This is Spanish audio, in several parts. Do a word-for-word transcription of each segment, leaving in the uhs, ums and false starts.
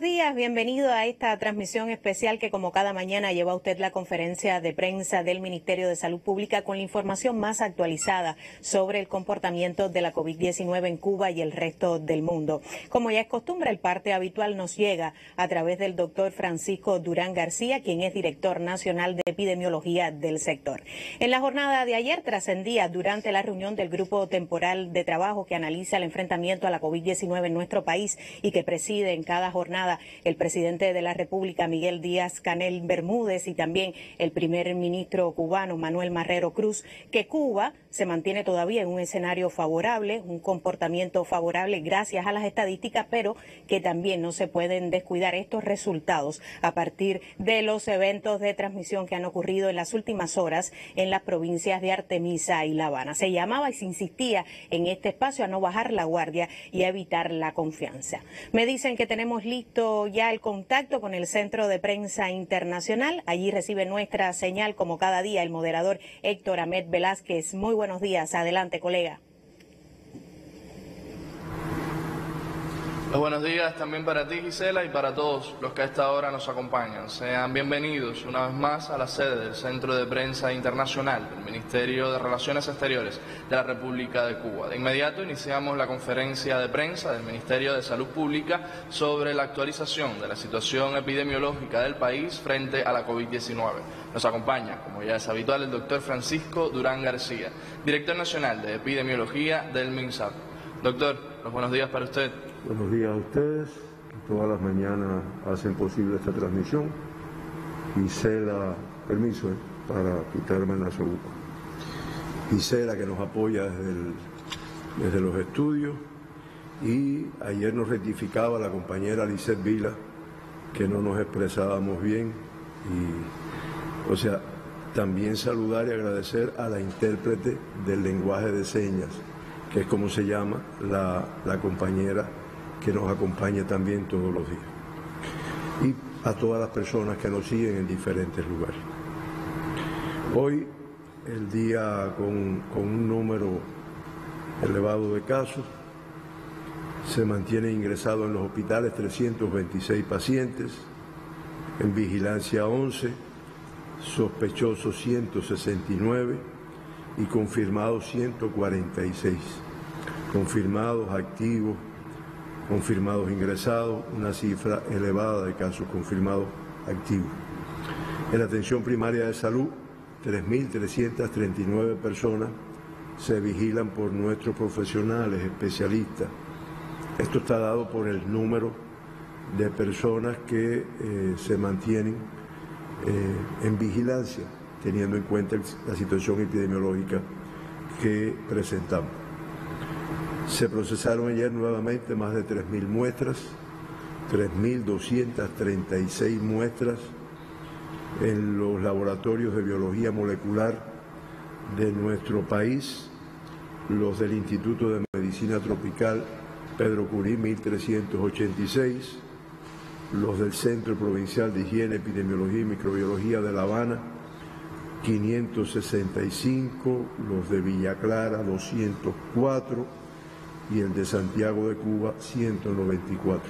días, bienvenido a esta transmisión especial que como cada mañana lleva a usted la conferencia de prensa del Ministerio de Salud Pública con la información más actualizada sobre el comportamiento de la COVID diecinueve en Cuba y el resto del mundo. Como ya es costumbre, el parte habitual nos llega a través del doctor Francisco Durán García, quien es director nacional de epidemiología del sector. En la jornada de ayer trascendía durante la reunión del Grupo Temporal de Trabajo que analiza el enfrentamiento a la COVID diecinueve en nuestro país y que preside en cada jornada el presidente de la República, Miguel Díaz-Canel Bermúdez, y también el primer ministro cubano, Manuel Marrero Cruz, que Cuba se mantiene todavía en un escenario favorable, un comportamiento favorable gracias a las estadísticas, pero que también no se pueden descuidar estos resultados a partir de los eventos de transmisión que han ocurrido en las últimas horas en las provincias de Artemisa y La Habana. Se llamaba y se insistía en este espacio a no bajar la guardia y a evitar la confianza. Me dicen que tenemos listo ya el contacto con el Centro de Prensa Internacional. Allí recibe nuestra señal, como cada día, el moderador Héctor Ahmed Velázquez. Muy buenos días. Adelante, colega. Los buenos días también para ti, Gisela, y para todos los que a esta hora nos acompañan. Sean bienvenidos una vez más a la sede del Centro de Prensa Internacional del Ministerio de Relaciones Exteriores de la República de Cuba. De inmediato iniciamos la conferencia de prensa del Ministerio de Salud Pública sobre la actualización de la situación epidemiológica del país frente a la COVID diecinueve. Nos acompaña, como ya es habitual, el doctor Francisco Durán García, director nacional de epidemiología del MINSAP. Doctor, los buenos días para usted. Buenos días a ustedes, que todas las mañanas hacen posible esta transmisión. Gisela, permiso eh, para quitarme la sobuca. Gisela, que nos apoya desde, el, desde los estudios, y ayer nos rectificaba la compañera Lisset Vila que no nos expresábamos bien, y, o sea, también saludar y agradecer a la intérprete del lenguaje de señas, que es como se llama la, la compañera que nos acompaña también todos los días, y a todas las personas que nos siguen en diferentes lugares. Hoy, el día con, con un número elevado de casos, se mantiene ingresado en los hospitales trescientos veintiséis pacientes, en vigilancia once, sospechosos ciento sesenta y nueve y confirmados ciento cuarenta y seis. Confirmados, activos, confirmados ingresados, una cifra elevada de casos confirmados activos. En la atención primaria de salud, tres mil trescientas treinta y nueve personas se vigilan por nuestros profesionales, especialistas. Esto está dado por el número de personas que eh, se mantienen eh, en vigilancia, teniendo en cuenta la situación epidemiológica que presentamos. Se procesaron ayer nuevamente más de tres mil muestras, tres mil doscientas treinta y seis muestras en los laboratorios de biología molecular de nuestro país, los del Instituto de Medicina Tropical Pedro Curí, mil trescientos ochenta y seis, los del Centro Provincial de Higiene, Epidemiología y Microbiología de La Habana, quinientos sesenta y cinco, los de Villa Clara, doscientos cuatro, y el de Santiago de Cuba, ciento noventa y cuatro.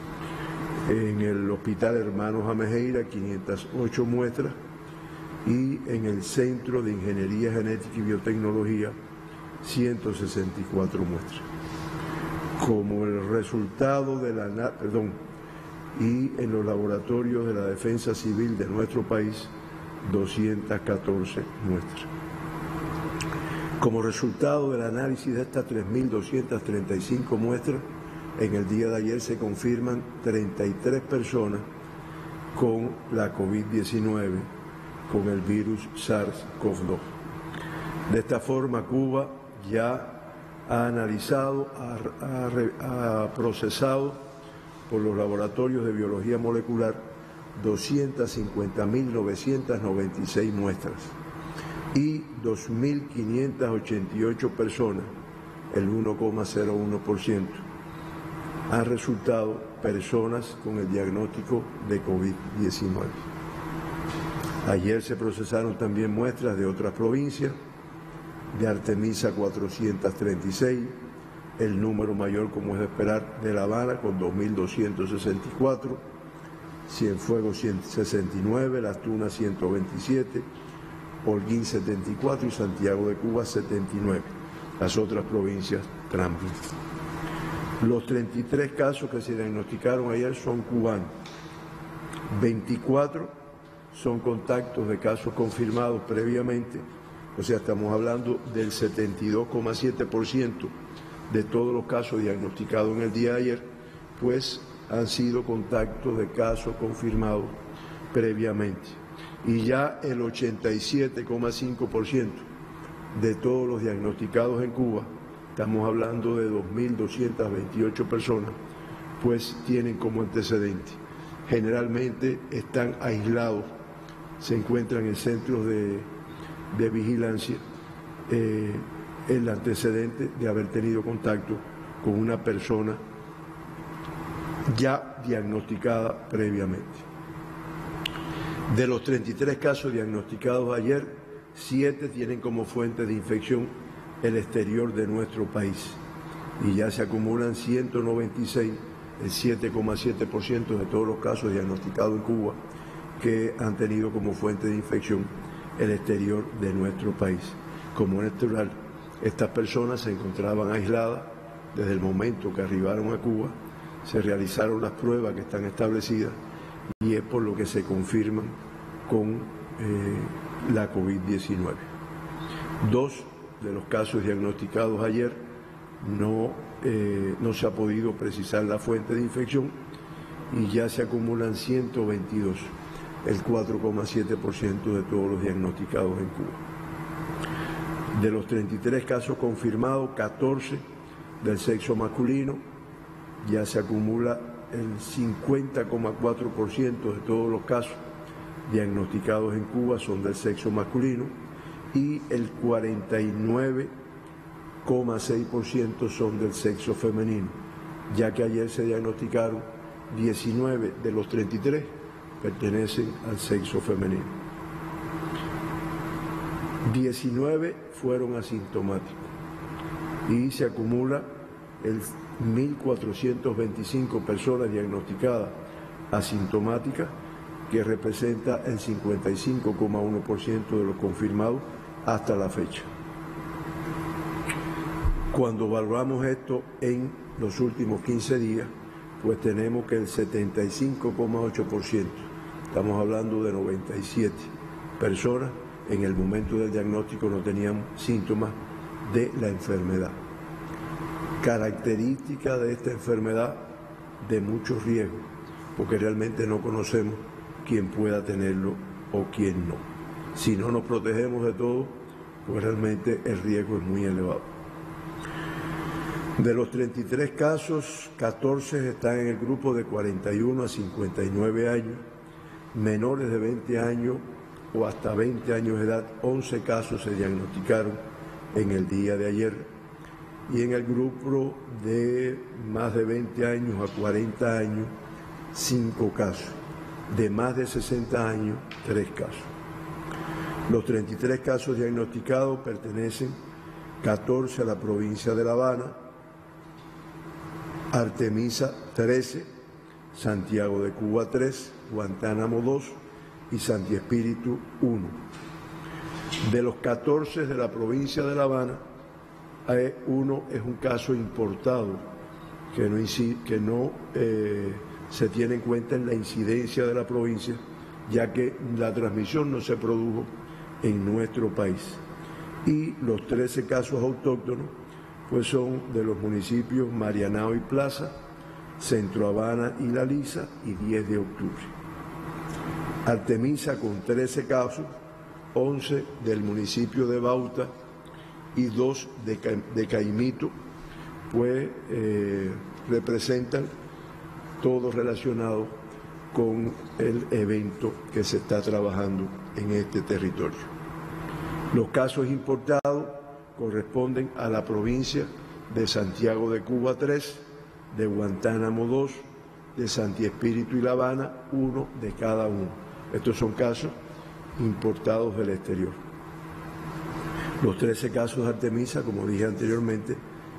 En el Hospital Hermanos Amejeira, quinientas ocho muestras, y en el Centro de Ingeniería Genética y Biotecnología, ciento sesenta y cuatro muestras. Como el resultado de la... perdón, y en los laboratorios de la Defensa Civil de nuestro país, doscientas catorce muestras. Como resultado del análisis de estas tres mil doscientas treinta y cinco muestras, en el día de ayer se confirman treinta y tres personas con la COVID diecinueve, con el virus SARS CoV dos. De esta forma, Cuba ya ha analizado, ha, ha, ha procesado por los laboratorios de biología molecular doscientas cincuenta mil novecientas noventa y seis muestras, y dos mil quinientas ochenta y ocho personas, el uno coma cero uno por ciento, han resultado personas con el diagnóstico de COVID diecinueve. Ayer se procesaron también muestras de otras provincias, de Artemisa cuatrocientas treinta y seis, el número mayor, como es de esperar, de La Habana con dos mil doscientos sesenta y cuatro, Cienfuegos ciento sesenta y nueve, Las Tunas ciento veintisiete, Holguín setenta y cuatro y Santiago de Cuba setenta y nueve. Las otras provincias transmiten. Los treinta y tres casos que se diagnosticaron ayer son cubanos. veinticuatro son contactos de casos confirmados previamente, o sea, estamos hablando del setenta y dos coma siete por ciento de todos los casos diagnosticados en el día de ayer, pues han sido contactos de casos confirmados previamente. Y ya el ochenta y siete coma cinco por ciento de todos los diagnosticados en Cuba, estamos hablando de dos mil doscientas veintiocho personas, pues tienen como antecedente. Generalmente están aislados, se encuentran en centros de, de vigilancia, eh, el antecedente de haber tenido contacto con una persona ya diagnosticada previamente. De los treinta y tres casos diagnosticados ayer, siete tienen como fuente de infección el exterior de nuestro país y ya se acumulan ciento noventa y seis, el siete coma siete por ciento de todos los casos diagnosticados en Cuba que han tenido como fuente de infección el exterior de nuestro país. Como es natural, estas personas se encontraban aisladas desde el momento que arribaron a Cuba, se realizaron las pruebas que están establecidas y es por lo que se confirman con eh, la COVID diecinueve. Dos de los casos diagnosticados ayer no, eh, no se ha podido precisar la fuente de infección y ya se acumulan ciento veintidós, el cuatro coma siete por ciento de todos los diagnosticados en Cuba. De los treinta y tres casos confirmados, catorce del sexo masculino, ya se acumula el cincuenta coma cuatro por ciento de todos los casos diagnosticados en Cuba son del sexo masculino y el cuarenta y nueve coma seis por ciento son del sexo femenino, ya que ayer se diagnosticaron diecinueve de los treinta y tres pertenecen al sexo femenino. diecinueve fueron asintomáticos y se acumula el mil cuatrocientas veinticinco personas diagnosticadas asintomáticas, que representa el cincuenta y cinco coma uno por ciento de los confirmados hasta la fecha. Cuando evaluamos esto en los últimos quince días, pues tenemos que el setenta y cinco coma ocho por ciento, estamos hablando de noventa y siete personas, en el momento del diagnóstico no tenían síntomas de la enfermedad. Característica de esta enfermedad de mucho riesgo, porque realmente no conocemos quién pueda tenerlo o quién no. Si no nos protegemos de todo, pues realmente el riesgo es muy elevado. De los treinta y tres casos, catorce están en el grupo de cuarenta y uno a cincuenta y nueve años, menores de veinte años o hasta veinte años de edad, once casos se diagnosticaron en el día de ayer, y en el grupo de más de veinte años a cuarenta años, cinco casos, de más de sesenta años, tres casos. Los treinta y tres casos diagnosticados pertenecen catorce a la provincia de La Habana, Artemisa trece, Santiago de Cuba tres, Guantánamo dos y Santi Espíritu uno. De los catorce de la provincia de La Habana, uno es un caso importado que no, que no eh, se tiene en cuenta en la incidencia de la provincia, ya que la transmisión no se produjo en nuestro país. Y los trece casos autóctonos pues son de los municipios Marianao y Plaza, Centro Habana y La Lisa y diez de octubre. Artemisa con trece casos, once del municipio de Bauta y dos de, Ca de Caimito, pues eh, representan todo relacionado con el evento que se está trabajando en este territorio. Los casos importados corresponden a la provincia de Santiago de Cuba tres, de Guantánamo dos, de Santi Espíritu y La Habana, uno de cada uno. Estos son casos importados del exterior. Los trece casos de Artemisa, como dije anteriormente,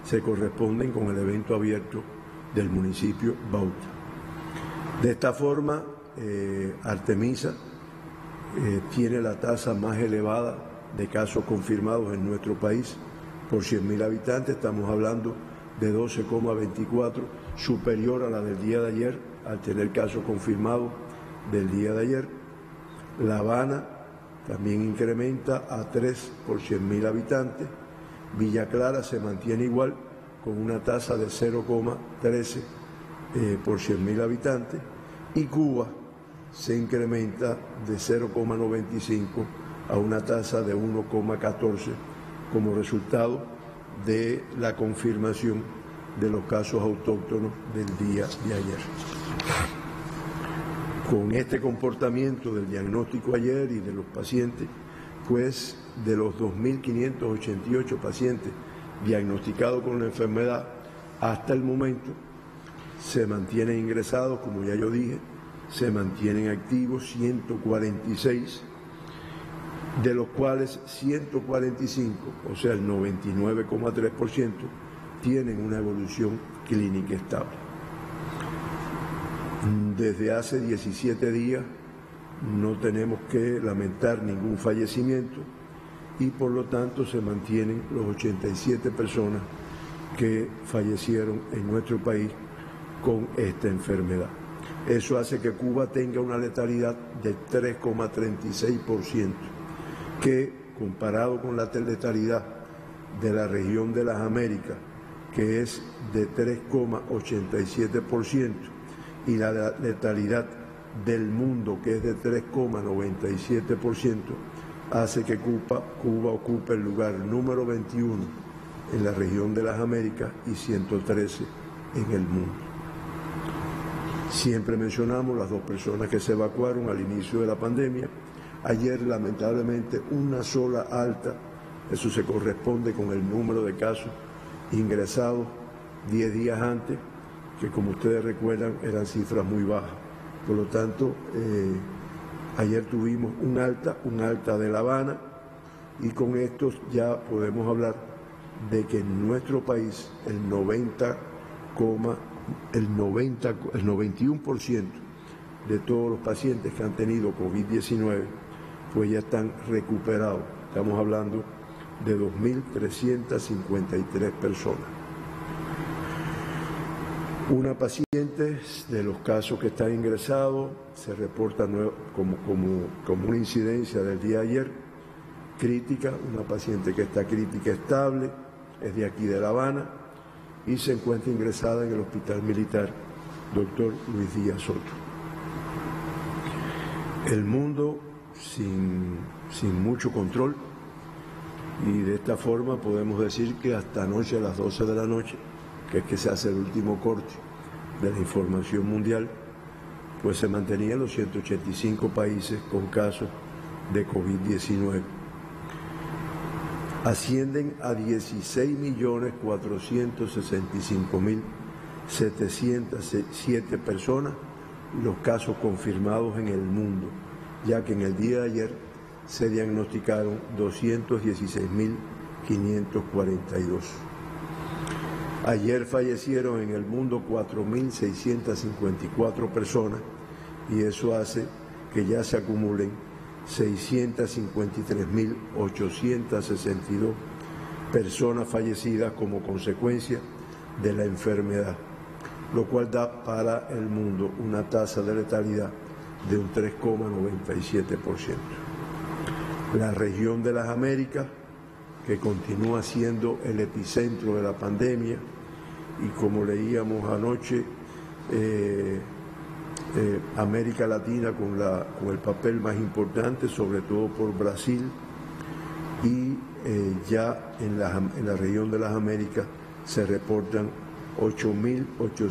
se corresponden con el evento abierto del municipio Bauta. De esta forma, eh, Artemisa eh, tiene la tasa más elevada de casos confirmados en nuestro país por cien mil habitantes. Estamos hablando de doce coma veinticuatro, superior a la del día de ayer, al tener casos confirmados del día de ayer. La Habana también incrementa a tres por cien mil habitantes. Villa Clara se mantiene igual, con una tasa de cero coma trece eh, por cien mil habitantes, y Cuba se incrementa de cero coma noventa y cinco a una tasa de uno coma catorce como resultado de la confirmación de los casos autóctonos del día de ayer. Con este comportamiento del diagnóstico ayer y de los pacientes, pues de los dos mil quinientos ochenta y ocho pacientes diagnosticados con la enfermedad, hasta el momento se mantienen ingresados, como ya yo dije, se mantienen activos ciento cuarenta y seis, de los cuales ciento cuarenta y cinco, o sea el noventa y nueve coma tres por ciento, tienen una evolución clínica estable. Desde hace diecisiete días no tenemos que lamentar ningún fallecimiento y por lo tanto se mantienen los ochenta y siete personas que fallecieron en nuestro país con esta enfermedad. Eso hace que Cuba tenga una letalidad de tres coma treinta y seis por ciento, que comparado con la letalidad de la región de las Américas, que es de tres coma ochenta y siete por ciento, y la letalidad del mundo, que es de tres coma noventa y siete por ciento, hace que Cuba, Cuba ocupe el lugar número veintiuno en la región de las Américas y ciento trece en el mundo. Siempre mencionamos las dos personas que se evacuaron al inicio de la pandemia. Ayer, lamentablemente, una sola alta, eso se corresponde con el número de casos ingresados diez días antes, que como ustedes recuerdan eran cifras muy bajas. Por lo tanto, eh, ayer tuvimos un alta, un alta de La Habana, y con esto ya podemos hablar de que en nuestro país el noventa, el noventa, el noventa y uno por ciento de todos los pacientes que han tenido COVID diecinueve pues ya están recuperados. Estamos hablando de dos mil trescientas cincuenta y tres personas. Una paciente de los casos que está ingresado se reporta como, como, como una incidencia del día de ayer, crítica, una paciente que está crítica estable, es de aquí de La Habana y se encuentra ingresada en el Hospital Militar doctor Luis Díaz Soto. El mundo sin, sin mucho control, y de esta forma podemos decir que hasta anoche a las doce de la noche, que es que se hace el último corte de la información mundial, pues se mantenían los ciento ochenta y cinco países con casos de COVID diecinueve. Ascienden a dieciséis millones cuatrocientos sesenta y cinco mil setecientas siete personas los casos confirmados en el mundo, ya que en el día de ayer se diagnosticaron doscientos dieciséis mil quinientos cuarenta y dos. Ayer fallecieron en el mundo cuatro mil seiscientas cincuenta y cuatro personas y eso hace que ya se acumulen seiscientas cincuenta y tres mil ochocientas sesenta y dos personas fallecidas como consecuencia de la enfermedad, lo cual da para el mundo una tasa de letalidad de un tres coma noventa y siete por ciento. La región de las Américas, que continúa siendo el epicentro de la pandemia, y como leíamos anoche, eh, eh, América Latina con, la, con el papel más importante, sobre todo por Brasil, y eh, ya en la, en la región de las Américas se reportan ocho millones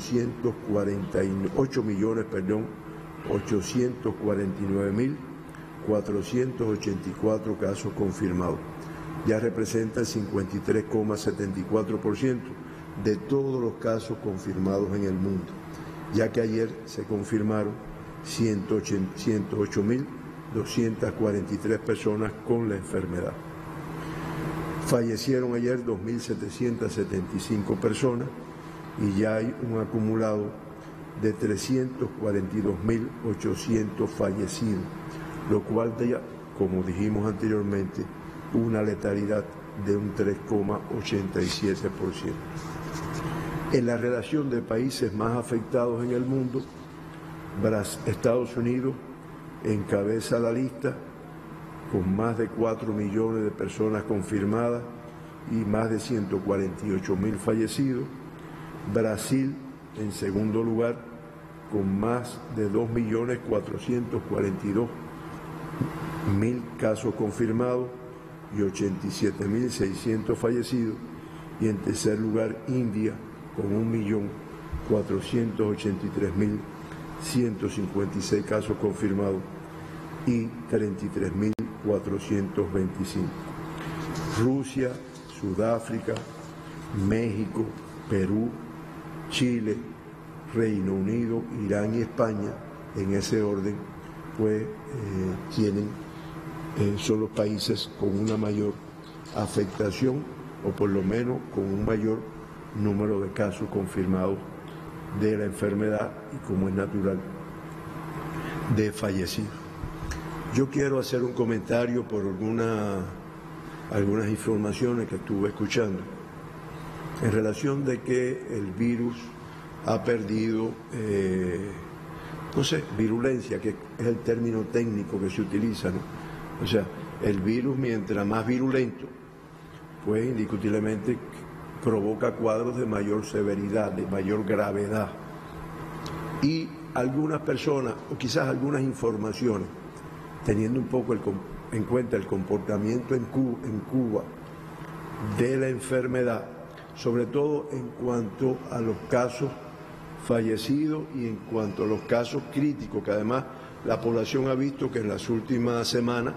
ochocientos cuarenta y nueve mil cuatrocientos ochenta y cuatro casos confirmados. Ya representa el cincuenta y tres coma setenta y cuatro por ciento de todos los casos confirmados en el mundo, ya que ayer se confirmaron ciento ocho mil doscientas cuarenta y tres personas con la enfermedad. Fallecieron ayer dos mil setecientas setenta y cinco personas y ya hay un acumulado de trescientos cuarenta y dos mil ochocientos fallecidos, lo cual ya, como dijimos anteriormente, una letalidad de un tres coma ochenta y siete por ciento. En la relación de países más afectados en el mundo, Estados Unidos encabeza la lista con más de cuatro millones de personas confirmadas y más de ciento cuarenta y ocho mil fallecidos. Brasil en segundo lugar con más de dos millones cuatrocientos cuarenta y dos mil casos confirmados y ochenta y siete mil seiscientos fallecidos. Y en tercer lugar India con un millón cuatrocientos ochenta y tres mil ciento cincuenta y seis casos confirmados y treinta y tres mil cuatrocientos veinticinco. Rusia, Sudáfrica, México, Perú, Chile, Reino Unido, Irán y España, en ese orden, pues eh, tienen, eh, son los países con una mayor afectación o por lo menos con un mayor número de casos confirmados de la enfermedad y, como es natural, de fallecidos. Yo quiero hacer un comentario por alguna, algunas informaciones que estuve escuchando en relación de que el virus ha perdido, eh, no sé, virulencia, que es el término técnico que se utiliza, ¿no? O sea, el virus, mientras más virulento, pues indiscutiblemente provoca cuadros de mayor severidad, de mayor gravedad. Y algunas personas, o quizás algunas informaciones, teniendo un poco el, en cuenta el comportamiento en Cuba, en Cuba de la enfermedad, sobre todo en cuanto a los casos fallecidos y en cuanto a los casos críticos, que además la población ha visto que en las últimas semanas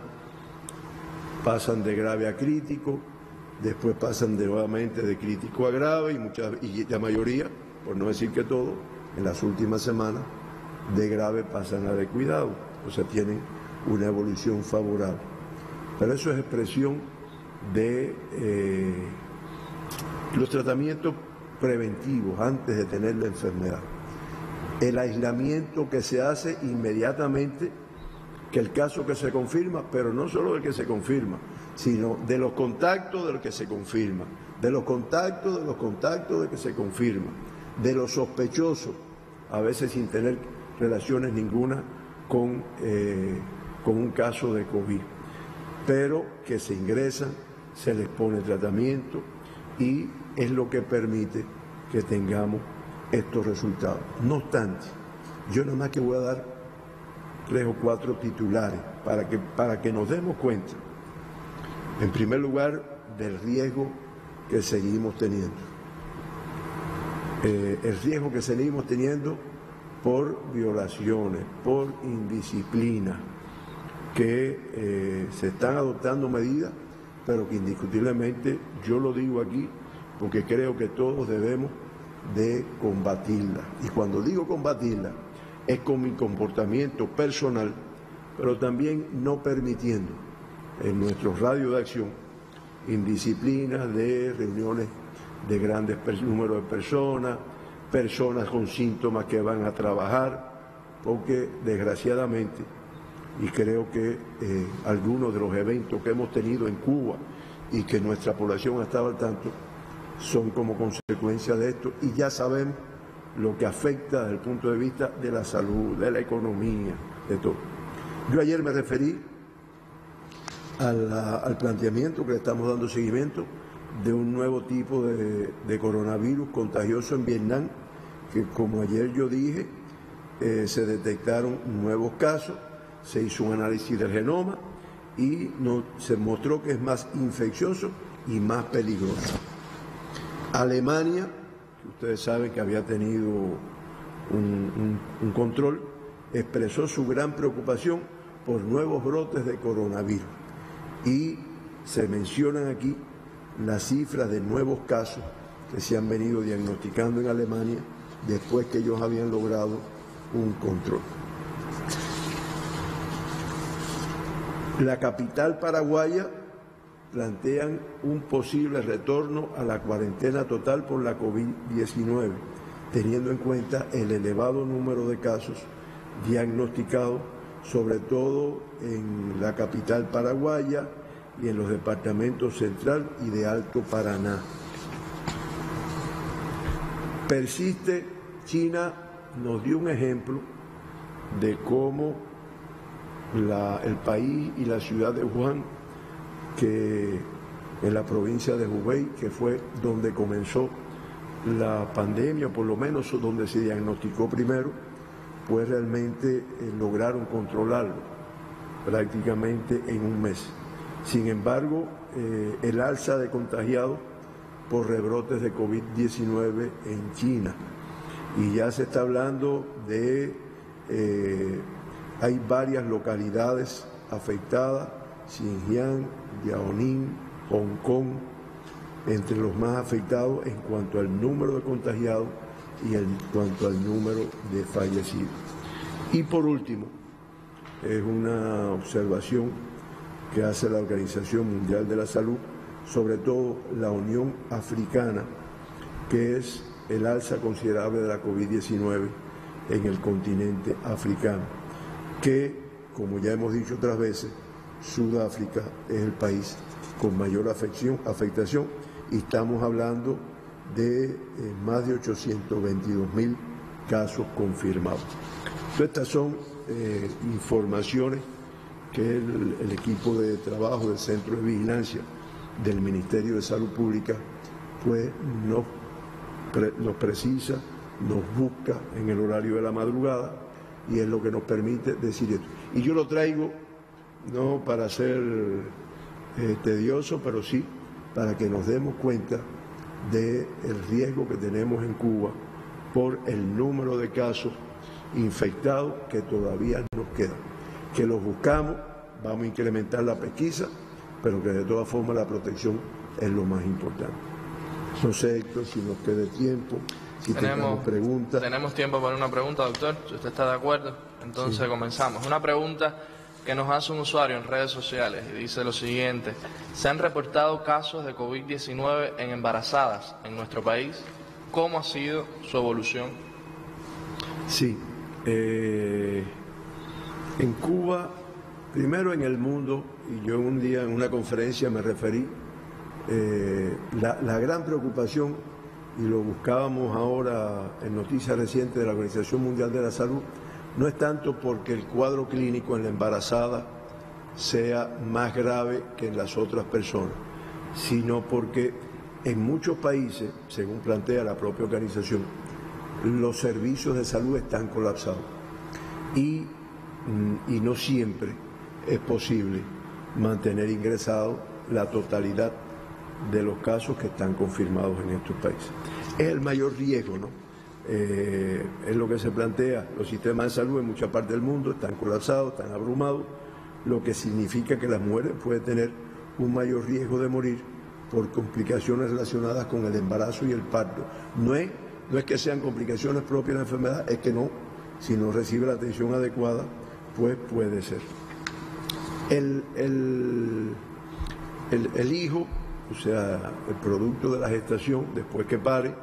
pasan de grave a crítico, después pasan de, nuevamente de crítico a grave y, muchas, y la mayoría, por no decir que todo, en las últimas semanas de grave pasan a de cuidado, o sea, tienen una evolución favorable. Pero eso es expresión de eh, los tratamientos preventivos antes de tener la enfermedad. El aislamiento que se hace inmediatamente, que el caso que se confirma, pero no solo del que se confirma, sino de los contactos de los que se confirma, de los contactos de los contactos de que se confirma, de los sospechosos, a veces sin tener relaciones ninguna con, eh, con un caso de COVID, pero que se ingresan, se les pone tratamiento y es lo que permite que tengamos estos resultados. No obstante, yo nada más que voy a dar tres o cuatro titulares para que, para que nos demos cuenta, en primer lugar, del riesgo que seguimos teniendo. Eh, el riesgo que seguimos teniendo por violaciones, por indisciplina, que eh, se están adoptando medidas, pero que indiscutiblemente, yo lo digo aquí, porque creo que todos debemos de combatirla. Y cuando digo combatirla, es con mi comportamiento personal, pero también no permitiendo en nuestros radios de acción indisciplinas de reuniones de grandes números de personas, personas con síntomas que van a trabajar, porque desgraciadamente, y creo que eh, algunos de los eventos que hemos tenido en Cuba y que nuestra población ha estado al tanto, son como consecuencia de esto, y ya sabemos lo que afecta desde el punto de vista de la salud, de la economía, de todo. Yo ayer me referí a la, al planteamiento que le estamos dando seguimiento de un nuevo tipo de, de coronavirus contagioso en Vietnam, que como ayer yo dije, eh, se detectaron nuevos casos, se hizo un análisis del genoma y no, se mostró que es más infeccioso y más peligroso. Alemania, que ustedes saben que había tenido un, un, un control, expresó su gran preocupación por nuevos brotes de coronavirus. Y se mencionan aquí las cifras de nuevos casos que se han venido diagnosticando en Alemania después que ellos habían logrado un control. La capital paraguaya plantean un posible retorno a la cuarentena total por la COVID diecinueve, teniendo en cuenta el elevado número de casos diagnosticados, sobre todo en la capital paraguaya y en los departamentos Central y de Alto Paraná. Persiste, China nos dio un ejemplo de cómo la, el país y la ciudad de Wuhan, que en la provincia de Hubei, que fue donde comenzó la pandemia, por lo menos donde se diagnosticó primero, pues realmente eh, lograron controlarlo prácticamente en un mes. Sin embargo, eh, el alza de contagiados por rebrotes de COVID diecinueve en China, y ya se está hablando de, eh, hay varias localidades afectadas, Xinjiang, Liaoning, Hong Kong, entre los más afectados en cuanto al número de contagiados y en cuanto al número de fallecidos. Y por último, es una observación que hace la Organización Mundial de la Salud, sobre todo la Unión Africana, que es el alza considerable de la COVID diecinueve en el continente africano, que, como ya hemos dicho otras veces, Sudáfrica es el país con mayor afección, afectación, y estamos hablando de eh, más de ochocientos veintidós mil casos confirmados. Entonces, estas son eh, informaciones que el, el equipo de trabajo del Centro de Vigilancia del Ministerio de Salud Pública pues nos, pre, nos precisa, nos busca en el horario de la madrugada, y es lo que nos permite decir esto. Y yo lo traigo no para ser eh, tedioso, pero sí para que nos demos cuenta del riesgo que tenemos en Cuba por el número de casos infectados que todavía nos quedan. Que los buscamos, vamos a incrementar la pesquisa, pero que de todas formas la protección es lo más importante. No sé, Héctor, si nos quede tiempo, si tenemos, tenemos preguntas. Tenemos tiempo para una pregunta, doctor, si usted está de acuerdo. Entonces sí, comenzamos. Una pregunta que nos hace un usuario en redes sociales y dice lo siguiente: ¿se han reportado casos de COVID diecinueve en embarazadas en nuestro país? ¿Cómo ha sido su evolución? Sí, eh, en Cuba, primero en el mundo, y yo un día en una conferencia me referí, eh, la, la gran preocupación, y lo buscábamos ahora en noticias recientes de la Organización Mundial de la Salud, no es tanto porque el cuadro clínico en la embarazada sea más grave que en las otras personas, sino porque en muchos países, según plantea la propia organización, los servicios de salud están colapsados y, y no siempre es posible mantener ingresados la totalidad de los casos que están confirmados en estos países. Es el mayor riesgo, ¿no? Eh, es lo que se plantea. Los sistemas de salud en mucha parte del mundo están colapsados, están abrumados, lo que significa que las mujeres pueden tener un mayor riesgo de morir por complicaciones relacionadas con el embarazo y el parto. No es, no es que sean complicaciones propias de la enfermedad, es que no, si no recibe la atención adecuada, pues puede ser. El, el, el, el hijo, o sea, el producto de la gestación, después que pare,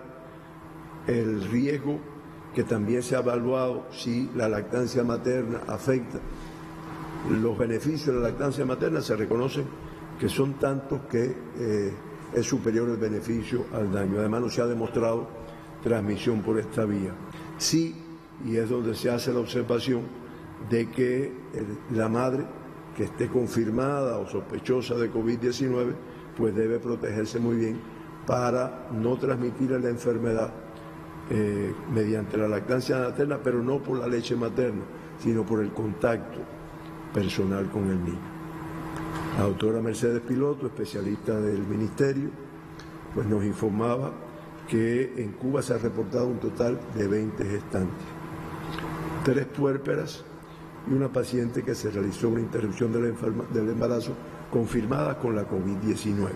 el riesgo que también se ha evaluado si la lactancia materna afecta. Los beneficios de la lactancia materna se reconocen que son tantos que eh, es superior el beneficio al daño. Además, no se ha demostrado transmisión por esta vía. Sí, y es donde se hace la observación de que el, la madre que esté confirmada o sospechosa de COVID diecinueve, pues debe protegerse muy bien para no transmitir la enfermedad Eh, mediante la lactancia materna, pero no por la leche materna, sino por el contacto personal con el niño. La doctora Mercedes Piloto, especialista del Ministerio, pues nos informaba que en Cuba se ha reportado un total de veinte gestantes, tres puérperas y una paciente que se realizó una interrupción del, del embarazo confirmada con la COVID diecinueve.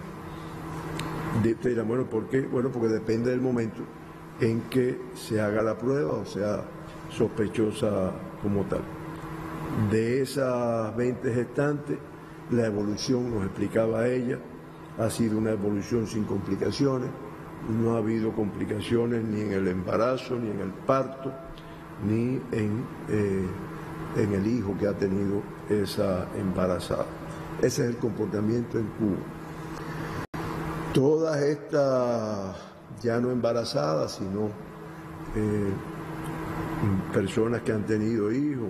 Te dirán, bueno, ¿por qué? Bueno, porque depende del momento en que se haga la prueba o sea sospechosa como tal. De esas veinte gestantes, la evolución, nos explicaba ella, ha sido una evolución sin complicaciones, no ha habido complicaciones ni en el embarazo, ni en el parto, ni en, eh, en el hijo que ha tenido esa embarazada. Ese es el comportamiento en Cuba. Todas estas, ya no embarazadas, sino eh, personas que han tenido hijos,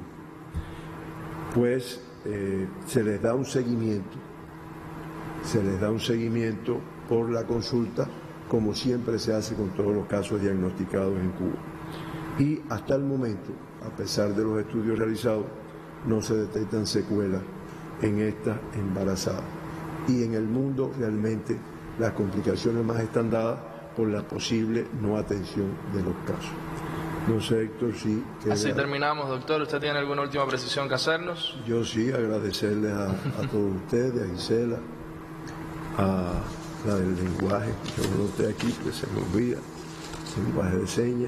pues eh, se les da un seguimiento, se les da un seguimiento por la consulta, como siempre se hace con todos los casos diagnosticados en Cuba. Y hasta el momento, a pesar de los estudios realizados, no se detectan secuelas en esta embarazada. Y en el mundo realmente las complicaciones más están dadas por la posible no atención de los casos. No sé, Héctor, si... Así terminamos, doctor. ¿Usted tiene alguna última precisión que hacernos? Yo sí, agradecerles a, a todos ustedes, a Gisela, a la del lenguaje, que no esté aquí, que se me olvida, el lenguaje de señas,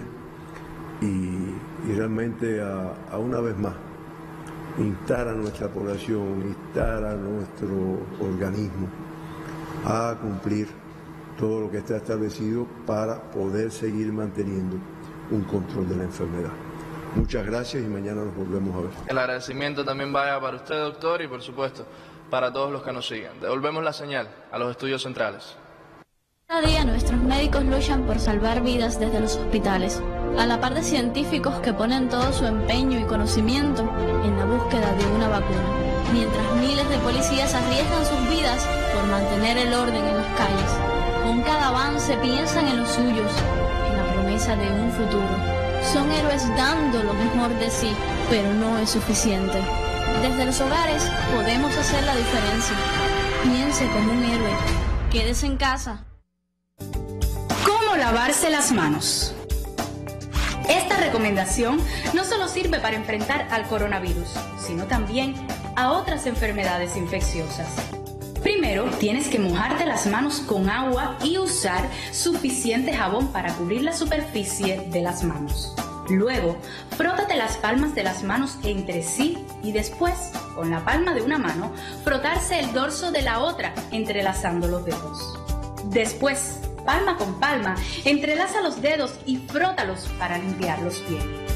y, y realmente a, a una vez más instar a nuestra población, instar a nuestro organismo a cumplir todo lo que está establecido para poder seguir manteniendo un control de la enfermedad. Muchas gracias y mañana nos volvemos a ver. El agradecimiento también vaya para usted, doctor, y por supuesto para todos los que nos siguen. Devolvemos la señal a los estudios centrales. Cada día nuestros médicos luchan por salvar vidas desde los hospitales, a la par de científicos que ponen todo su empeño y conocimiento en la búsqueda de una vacuna, mientras miles de policías arriesgan sus vidas por mantener el orden en las calles. Con cada avance piensan en los suyos, en la promesa de un futuro. Son héroes dando lo mejor de sí, pero no es suficiente. Desde los hogares podemos hacer la diferencia. Piense como un héroe. Quédese en casa. ¿Cómo lavarse las manos? Esta recomendación no solo sirve para enfrentar al coronavirus, sino también a otras enfermedades infecciosas. Primero, tienes que mojarte las manos con agua y usar suficiente jabón para cubrir la superficie de las manos. Luego, frótate las palmas de las manos entre sí y después, con la palma de una mano, frotarse el dorso de la otra, entrelazando los dedos. Después, palma con palma, entrelaza los dedos y frótalos para limpiarlos bien.